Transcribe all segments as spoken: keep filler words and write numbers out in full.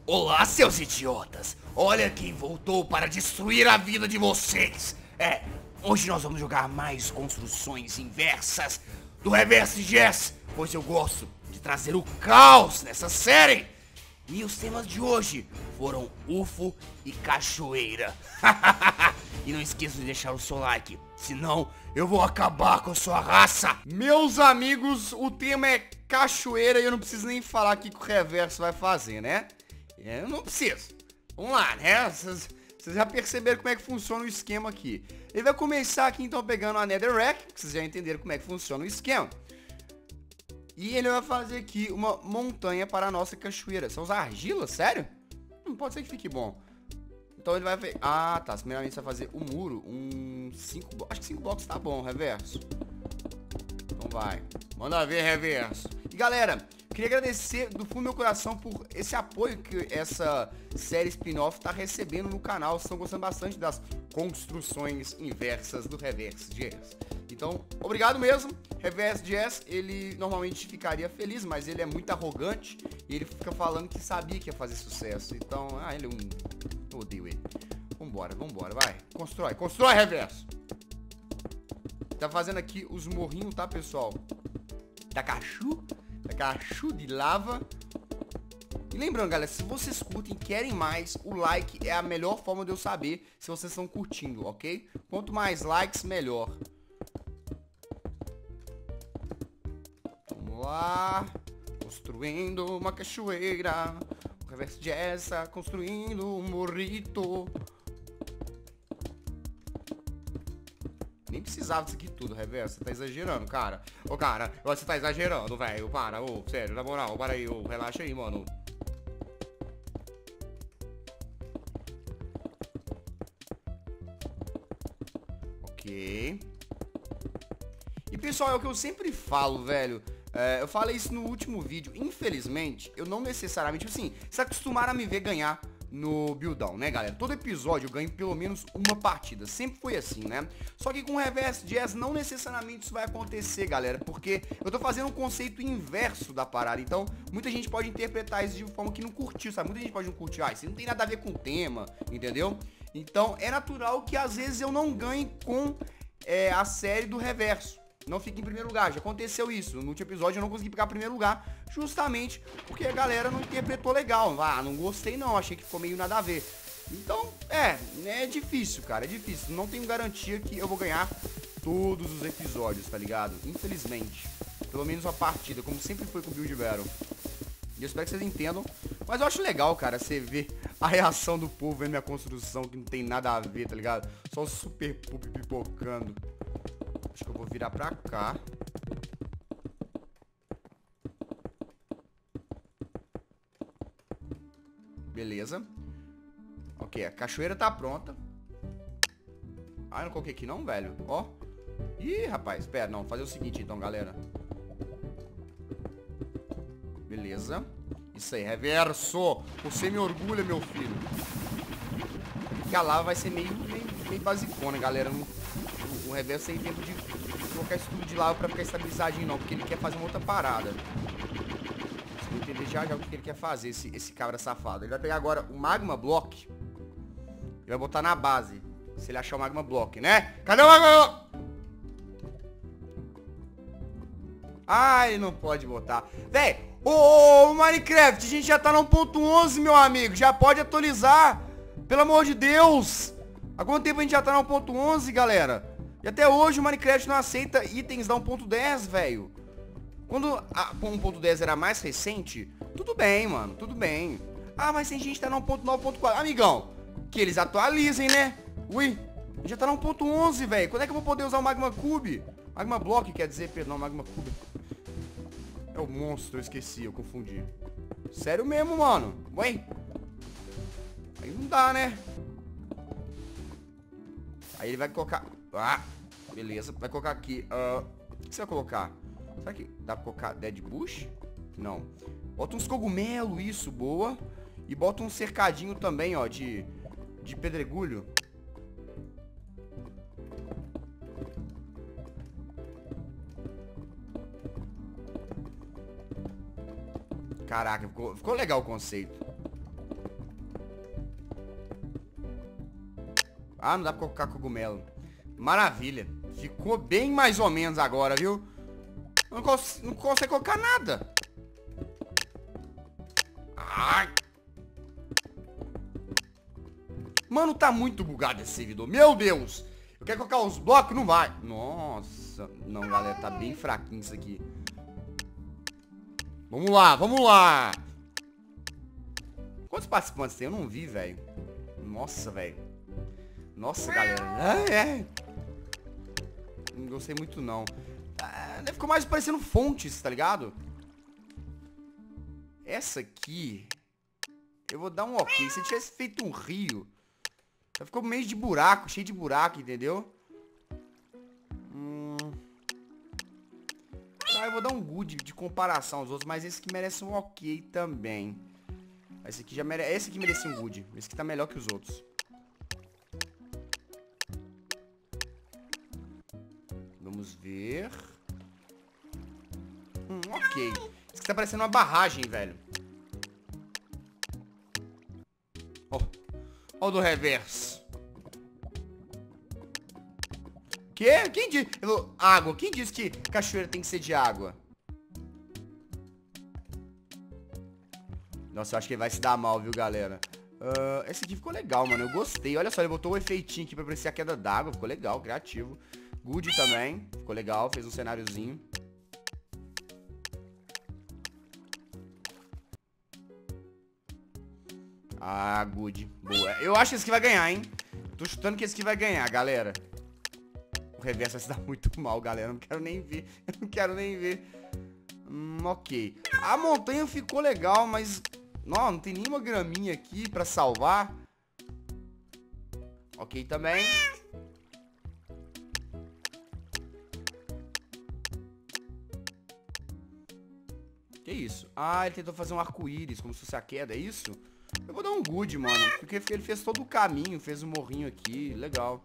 Olá, seus idiotas! Olha quem voltou para destruir a vida de vocês! É, hoje nós vamos jogar mais construções inversas do Reverse Jazz, pois eu gosto de trazer o caos nessa série! E os temas de hoje foram U F O e cachoeira. E não esqueça de deixar o seu like, senão eu vou acabar com a sua raça! Meus amigos, o tema é cachoeira e eu não preciso nem falar o que o Reverso vai fazer, né? Eu não preciso. Vamos lá, né? Vocês já perceberam como é que funciona o esquema aqui. Ele vai começar aqui então pegando a Netherrack, que vocês já entenderam como é que funciona o esquema. E ele vai fazer aqui uma montanha para a nossa cachoeira. São as argilas? Sério? Não pode ser que fique bom. Então ele vai ver... Ah, tá. Primeiramente você vai fazer um muro. Um... cinco... Acho que cinco blocos tá bom, Reverso. Então vai. Manda ver, Reverso. E galera, queria agradecer do fundo do meu coração por esse apoio que essa série spin-off tá recebendo no canal. Vocês estão gostando bastante das construções inversas do Reverse Jazz. Então, obrigado mesmo. Reverse Jazz, ele normalmente ficaria feliz, mas ele é muito arrogante e ele fica falando que sabia que ia fazer sucesso. Então, ah, ele é um... Eu odeio ele. Vambora, vambora, vai. Constrói, constrói, Reverso. Tá fazendo aqui os morrinhos, tá, pessoal? Da cachu, da cachu de lava. E lembrando, galera, se vocês curtem e querem mais, o like é a melhor forma de eu saber se vocês estão curtindo, ok? Quanto mais likes, melhor. Vamos lá. Construindo uma cachoeira. O Reverse Jazz tá construindo um morrito. Nem precisava disso aqui tudo, Reverso. Você tá exagerando, cara. Ô, cara, você tá exagerando, velho. Para, ô, sério, na moral, para aí, ô, relaxa aí, mano. Ok. E, pessoal, é o que eu sempre falo, velho. É, eu falei isso no último vídeo. Infelizmente, eu não necessariamente... Assim, se acostumaram a me ver ganhar no buildão, né, galera? Todo episódio eu ganho pelo menos uma partida. Sempre foi assim, né? Só que com o Reverse Jazz não necessariamente isso vai acontecer, galera. Porque eu tô fazendo um conceito inverso da parada. Então, muita gente pode interpretar isso de forma que não curtiu, sabe? Muita gente pode não curtir. Ah, isso não tem nada a ver com o tema, entendeu? Então, é natural que às vezes eu não ganhe com é, a série do Reverso. Não fique em primeiro lugar, já aconteceu isso. No último episódio eu não consegui pegar primeiro lugar, justamente porque a galera não interpretou legal. Ah, não gostei não, achei que ficou meio nada a ver. Então, é, é difícil, cara, é difícil. Não tenho garantia que eu vou ganhar todos os episódios, tá ligado? Infelizmente. Pelo menos a partida, como sempre foi com o Build Battle. E eu espero que vocês entendam. Mas eu acho legal, cara, você ver a reação do povo vendo minha construção, que não tem nada a ver, tá ligado? Só o super pup pipocando. Acho que eu vou virar pra cá. Beleza. Ok, a cachoeira tá pronta. Ah, eu não coloquei aqui não, velho. Ó. Ih, rapaz, espera, não. Vou fazer o seguinte então, galera. Beleza. Isso aí, Reverso. Você me orgulha, meu filho. Porque a lava vai ser meio, meio, meio basicona, galera. Não... O Reverso tem tempo de colocar isso tudo de lava pra ficar estabilizadinho não, porque ele quer fazer uma outra parada. Vocês vão entender já já o que ele quer fazer, esse, esse cabra safado. Ele vai pegar agora o Magma Block e vai botar na base, se ele achar o Magma Block, né? Cadê o Magma Block? Ah, ele não pode botar. Véi, ô, ô, Minecraft, a gente já tá no um ponto onze, meu amigo. Já pode atualizar. Pelo amor de Deus. Há quanto tempo a gente já tá no um ponto onze, galera? E até hoje o Minecraft não aceita itens da um ponto dez, velho. Quando a um ponto dez era mais recente, tudo bem, mano, tudo bem. Ah, mas tem gente que tá no um ponto nove, um ponto quatro. Amigão, que eles atualizem, né? Ui, já tá no um ponto onze, velho. Quando é que eu vou poder usar o Magma Cube? Magma Block, quer dizer, perdão, Magma Cube. É o monstro, eu esqueci, eu confundi. Sério mesmo, mano. Ué? Aí não dá, né? Aí ele vai colocar... Ah, beleza. Vai colocar aqui... Uh, o que você vai colocar? Será que dá pra colocar Dead Bush? Não. Bota uns cogumelos, isso, boa. E bota um cercadinho também, ó, de, de pedregulho. Caraca, ficou, ficou legal o conceito. Ah, não dá pra colocar cogumelo. Maravilha. Ficou bem mais ou menos agora, viu? Não, cons não consegue colocar nada. Ai. Mano, tá muito bugado esse servidor. Meu Deus. Eu quero colocar os blocos, não vai. Nossa. Não, galera, tá bem fraquinho isso aqui. Vamos lá, vamos lá. Quantos participantes tem? Eu não vi, velho. Nossa, velho. Nossa, galera. É, é. Não gostei muito, não. Ah, ficou mais parecendo fontes, tá ligado? Essa aqui... Eu vou dar um ok. Se eu tivesse feito um rio... Ficou meio de buraco, cheio de buraco, entendeu? Hum... Ah, eu vou dar um good de comparação aos outros, mas esse aqui merece um ok também. Esse aqui já merece... Esse aqui merece um good. Esse aqui tá melhor que os outros. Vamos ver... Hum, ok. Isso aqui tá parecendo uma barragem, velho. Ó. Ó o do reverso. Que? Quem disse? Água. Quem disse que cachoeira tem que ser de água? Nossa, eu acho que ele vai se dar mal, viu, galera? Uh, esse aqui ficou legal, mano. Eu gostei. Olha só, ele botou o efeitinho aqui pra parecer a queda d'água. Ficou legal, criativo. Good também. Ficou legal. Fez um cenáriozinho. Ah, good. Boa. Eu acho que esse aqui vai ganhar, hein? Tô chutando que esse aqui vai ganhar, galera. O reverso vai se dar muito mal, galera. Eu não quero nem ver. Eu não quero nem ver. Hum, ok. A montanha ficou legal, mas... Não, não tem nenhuma graminha aqui pra salvar. Ok também. Que isso? Ah, ele tentou fazer um arco-íris, como se fosse a queda, é isso? Eu vou dar um good, mano. Porque ele fez todo o caminho, fez um morrinho aqui, legal.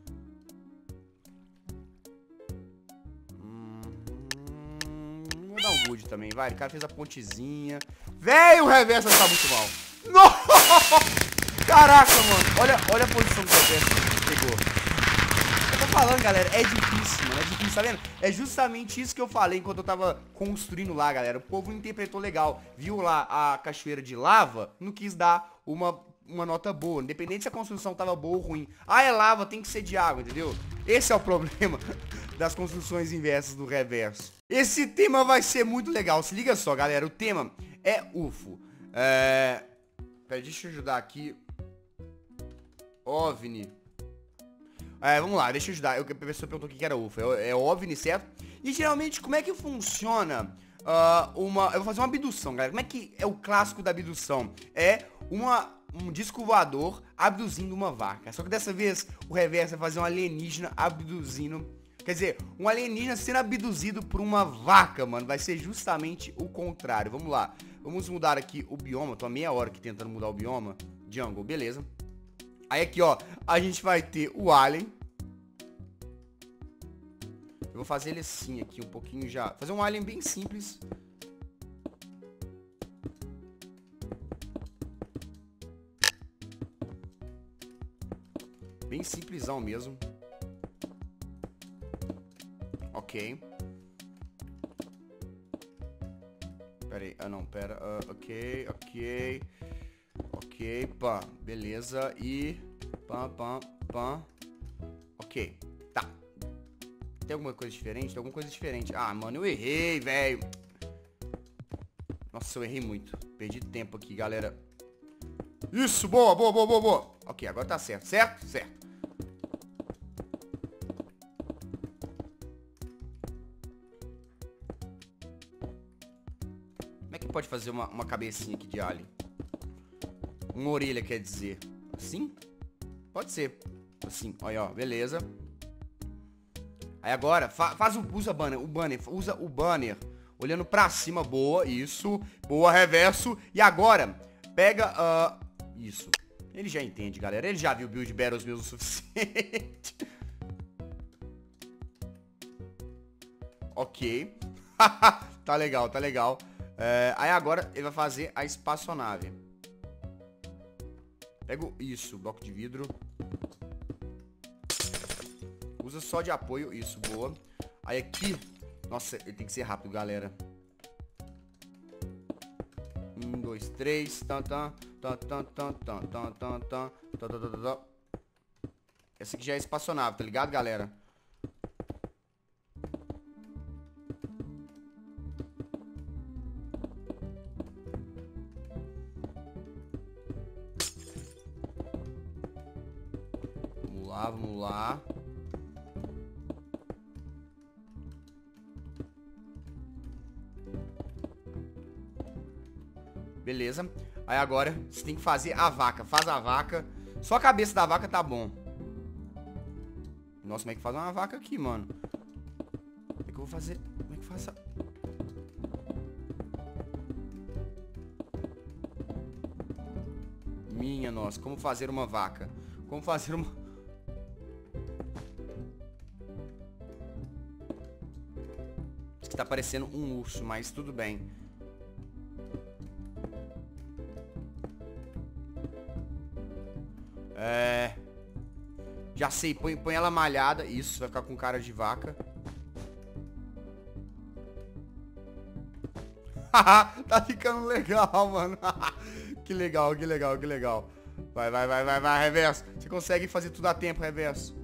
Hum, vou dar um good também, vai. O cara fez a pontezinha. Véi, o reverso tá muito mal. Não! Caraca, mano. Olha, olha a posição do reverso que pegou. Eu tô falando, galera, é difícil, mano. É difícil, tá vendo? É justamente isso que eu falei enquanto eu tava construindo lá, galera. O povo interpretou legal. Viu lá a cachoeira de lava, não quis dar uma, uma nota boa. Independente se a construção tava boa ou ruim. Ah, é lava, tem que ser de água, entendeu? Esse é o problema das construções inversas do reverso. Esse tema vai ser muito legal. Se liga só, galera. O tema é U F O. É... Pera, deixa eu ajudar aqui. OVNI. É, vamos lá, deixa eu ajudar. Eu, a pessoa perguntou o que era U F O. É, é OVNI, certo? E geralmente, como é que funciona uh, uma... Eu vou fazer uma abdução, galera. Como é que é o clássico da abdução? É uma, um disco voador abduzindo uma vaca. Só que dessa vez, o reverso vai fazer um alienígena abduzindo... Quer dizer, um alienígena sendo abduzido por uma vaca, mano. Vai ser justamente o contrário. Vamos lá. Vamos mudar aqui o bioma. Tô há meia hora aqui tentando mudar o bioma. Jungle, beleza. Aí aqui, ó, a gente vai ter o alien. Eu vou fazer ele assim aqui, um pouquinho já. Fazer um alien bem simples. Bem simplesão mesmo. Ok. Pera aí, ah não, pera. Uh, ok, ok. Ok, pã, beleza. E... Pã, pã, pã. Ok, tá. Tem alguma coisa diferente? Tem alguma coisa diferente. Ah, mano, eu errei, velho. Nossa, eu errei muito. Perdi tempo aqui, galera. Isso, boa, boa, boa, boa, boa. Ok, agora tá certo, certo? Certo. Como é que pode fazer uma, uma cabecinha aqui de alien? Uma orelha, quer dizer. Assim? Pode ser. Assim, olha, ó, beleza. Aí agora, fa faz o, usa banner, o banner, usa o banner. Olhando pra cima, boa, isso. Boa, reverso. E agora, pega, uh, isso. Ele já entende, galera. Ele já viu Build Battles meus o suficiente. Ok. Tá legal, tá legal. É, aí agora ele vai fazer a espaçonave. Pego isso, bloco de vidro. Usa só de apoio. Isso, boa. Aí aqui... Nossa, ele tem que ser rápido, galera. Um, dois, três. Tan, tan, tan, tan, tan, tan, tan, tan, tan, tan, tan. Essa aqui já é espaçonável, tá ligado, galera? Vamos lá, vamos lá. Beleza. Aí agora você tem que fazer a vaca. Faz a vaca. Só a cabeça da vaca tá bom. Nossa, como é que faz uma vaca aqui, mano? Como é que eu vou fazer? Como é que faz essa... Minha nossa, como fazer uma vaca? Como fazer uma... Isso aqui tá parecendo um urso, mas tudo bem. É... Já sei, põe, põe ela malhada. Isso, vai ficar com cara de vaca. Tá ficando legal, mano. Que legal, que legal, que legal. Vai, vai, vai, vai, vai, Reverso. Você consegue fazer tudo a tempo, Reverso.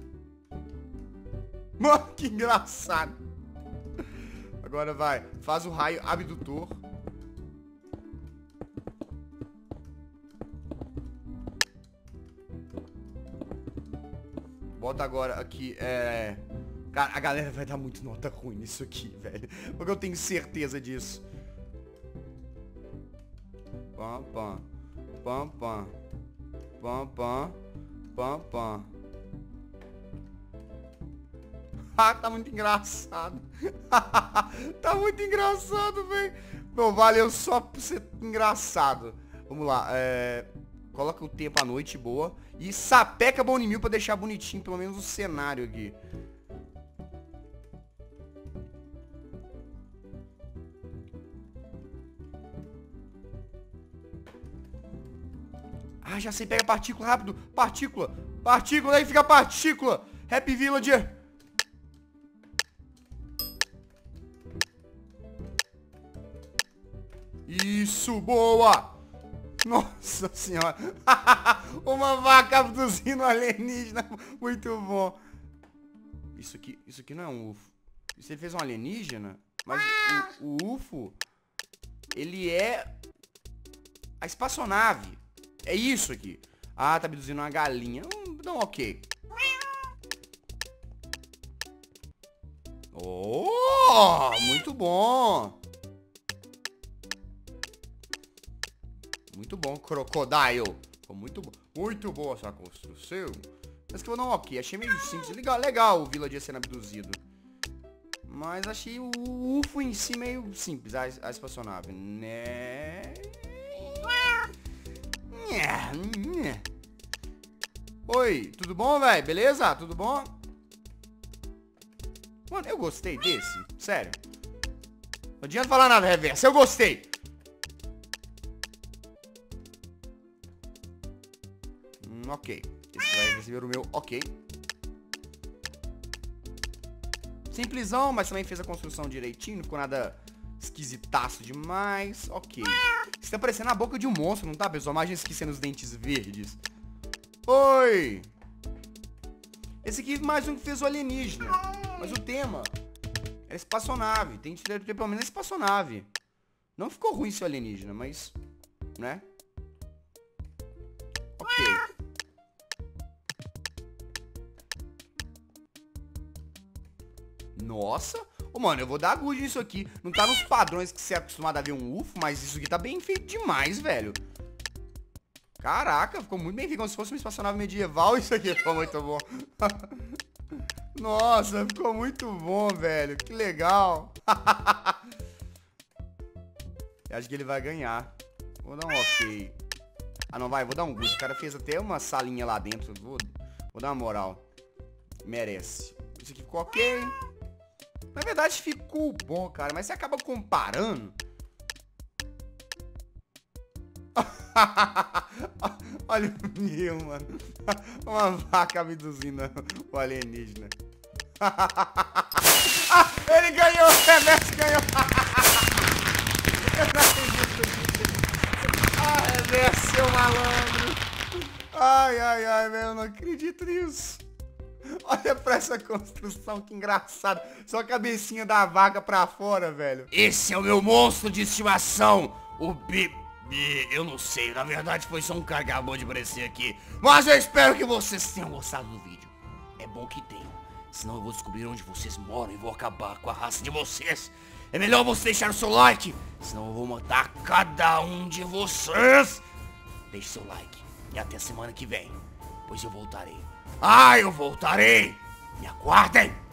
Mano, que engraçado. Agora vai, faz o raio abdutor. Bota agora aqui, é... Cara, a galera vai dar muito nota ruim nisso aqui, velho. Porque eu tenho certeza disso. Pam, pam. Pam, pam. Pam, pam. Pam, pam. Ah, tá muito engraçado. Tá muito engraçado, velho. Bom, valeu só por ser engraçado. Vamos lá, é... Coloca o tempo à noite, boa. E sapeca Bone Meal pra deixar bonitinho, pelo menos o cenário aqui. Ah, já sei, pega partícula rápido. Partícula, partícula, aí fica partícula. Happy Villager. Isso, boa. Nossa senhora. Uma vaca abduzindo alienígena. Muito bom. Isso aqui, isso aqui não é um U F O. Isso ele fez um alienígena? Mas o, o U F O, ele é a espaçonave. É isso aqui. Ah, tá abduzindo uma galinha. Hum, não, ok. Oh, muito bom. Muito bom, Crocodile. Ficou muito bom. Muito boa essa construção. Mas que eu vou dar um ok. Achei meio simples. Legal, legal o Villager sendo abduzido. Mas achei o U F O em si meio simples. A, a espaçonave, né? Oi, tudo bom, velho? Beleza? Tudo bom? Mano, eu gostei desse. Sério. Não adianta falar nada, Reverso. Eu gostei. Hum, ok. Esse vai receber o meu ok. Simplesão, mas também fez a construção direitinho. Não ficou nada esquisitaço demais. Ok. Isso tá parecendo a boca de um monstro, não tá, pessoal? Imagina isso aqui sendo os dentes verdes. Oi! Esse aqui mais um que fez o alienígena. Mas o tema é espaçonave. Tem que ter pelo menos espaçonave. Não ficou ruim seu alienígena, mas... né? Ok. Nossa! Ô, mano, eu vou dar good nisso aqui. Não tá nos padrões que você é acostumado a ver um U F O, mas isso aqui tá bem feito demais, velho. Caraca, ficou muito bem feito. Como se fosse uma espaçonave medieval. Isso aqui ficou muito bom. Nossa, ficou muito bom, velho. Que legal. Eu acho que ele vai ganhar. Vou dar um ok. Ah, não, vai. Vou dar um good. O cara fez até uma salinha lá dentro. Vou, vou dar uma moral. Merece. Isso aqui ficou ok. Na verdade ficou bom, cara, mas você acaba comparando. Olha o meu, mano. Uma vaca abduzindo o alienígena. Ah, ele ganhou, o Reverso ganhou. Eu não acredito. Ah, Reverso, seu malandro. Ai, ai, ai, velho, eu não acredito nisso. Olha pra essa construção, que engraçado. Só a cabecinha da vaca pra fora, velho. Esse é o meu monstro de estimação, o Bi... Eu não sei, na verdade foi só um cara que acabou de aparecer aqui. Mas eu espero que vocês tenham gostado do vídeo. É bom que tenham, senão eu vou descobrir onde vocês moram e vou acabar com a raça de vocês. É melhor você deixar o seu like, senão eu vou matar cada um de vocês. Deixe seu like e até semana que vem, pois eu voltarei. Ah, eu voltarei. Me aguardem.